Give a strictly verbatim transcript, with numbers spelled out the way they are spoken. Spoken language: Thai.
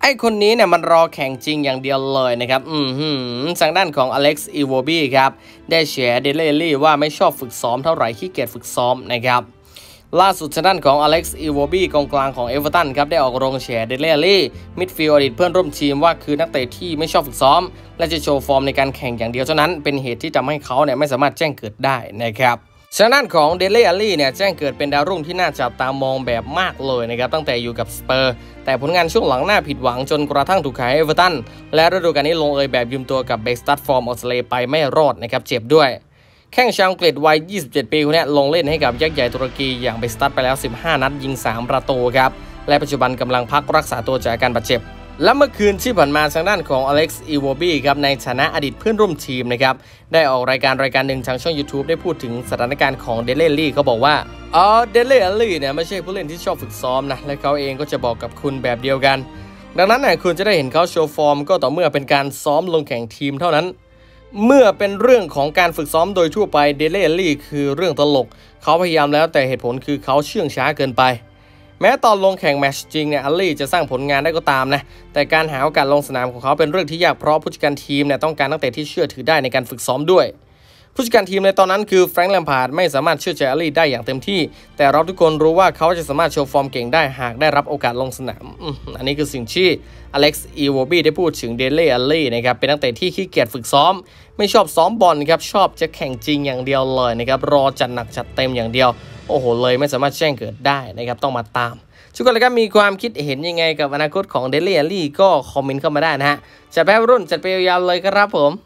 ไอ้คนนี้เนี่ยมันรอแข่งจริงอย่างเดียวเลยนะครับอืมหืมทางด้านของอเล็กซ์อีโวบี้ครับได้แฉเดเลลี่ว่าไม่ชอบฝึกซ้อมเท่าไหร่ขี้เกียจฝึกซ้อมนะครับล่าสุดทางด้านของอเล็กซ์อีโวบี้กองกลางของเอเวอร์ตันครับได้ออกโรงแฉเดเลลี่มิดฟิลด์อดีตเพื่อนร่วมทีมว่าคือนักเตะที่ไม่ชอบฝึกซ้อมและจะโชว์ฟอร์มในการแข่งอย่างเดียวเท่านั้นเป็นเหตุที่ทำให้เขาเนี่ยไม่สามารถแจ้งเกิดได้นะครับทางด้านของเดเล่อลลี่เนี่ยแจ้งเกิดเป็นดาวรุ่งที่น่าจับตามองแบบมากเลยนะครับตั้งแต่อยู่กับสเปอร์แต่ผลงานช่วงหลังน่าผิดหวังจนกระทั่งถูกขายเอเวอร์ตันและฤดูกาลนี้ลงเอยแบบยืมตัวกับเบคสตัดฟอร์มออสเตรเลียไปไม่รอดนะครับเจ็บด้วยแข้งชาวอังกฤษวัยยี่สิบเจ็ดปีคนนี้ลงเล่นให้กับยักษ์ใหญ่ตุรกีอย่างเบคสตัดไปแล้วสิบห้านัดยิงสามประตูครับและปัจจุบันกำลังพักรักษาตัวจากอาการบาดเจ็บและเมื่อคืนที่ผ่านมาทางด้านของอเล็กซ์อีโวบี้ครับในฐานะอดีตเพื่อนร่วมทีมนะครับได้ออกรายการรายการหนึ่งทางช่อง YouTube ได้พูดถึงสถานการณ์ของเดเล่ลี่เขาบอกว่าอ๋อเดเล่ลี่เนี่ยไม่ใช่ผู้เล่นที่ชอบฝึกซ้อมนะและเขาเองก็จะบอกกับคุณแบบเดียวกันดังนั้นเนี่ยคุณจะได้เห็นเขาโชว์ฟอร์มก็ต่อเมื่อเป็นการซ้อมลงแข่งทีมเท่านั้นเมื่อเป็นเรื่องของการฝึกซ้อมโดยทั่วไปเดเล่ลี่คือเรื่องตลกเขาพยายามแล้วแต่เหตุผลคือเขาเชื่องช้าเกินไปแม้ตอนลงแข่งแมตช์จริงเนี่ยอัลลี่จะสร้างผลงานได้ก็ตามนะแต่การหาโอกาสลงสนามของเขาเป็นเรื่องที่ยากเพราะผู้จัดการทีมเนี่ยต้องการนักเตะที่เชื่อถือได้ในการฝึกซ้อมด้วยผู้จัดการทีมในตอนนั้นคือแฟรงค์ แลมพาร์ดไม่สามารถเชื่อใจอัลลี่ได้อย่างเต็มที่แต่เราทุกคนรู้ว่าเขาจะสามารถโชว์ฟอร์มเก่งได้หากได้รับโอกาสลงสนามอันนี้คือสิ่งที่อเล็กซ์อีโวบี้ได้พูดถึงเดเล่อัลลี่นะครับเป็นนักเตะที่ขี้เกียจฝึกซ้อมไม่ชอบซ้อมบอลครับชอบจะแข่งจริงอย่างเดียวเลยนะครับรอจัดหนักจัดเต็มอย่างเดียวโอ้โหเลยไม่สามารถแจ้งเกิดได้นะครับต้องมาตามทุกคนเลยครับมีความคิดเห็นยังไงกับอนาคตของเดเล่อลลี่ก็คอมเมนต์เข้ามาได้นะฮะจัดไปรุ่นจัดไปยาวๆเลยครับผม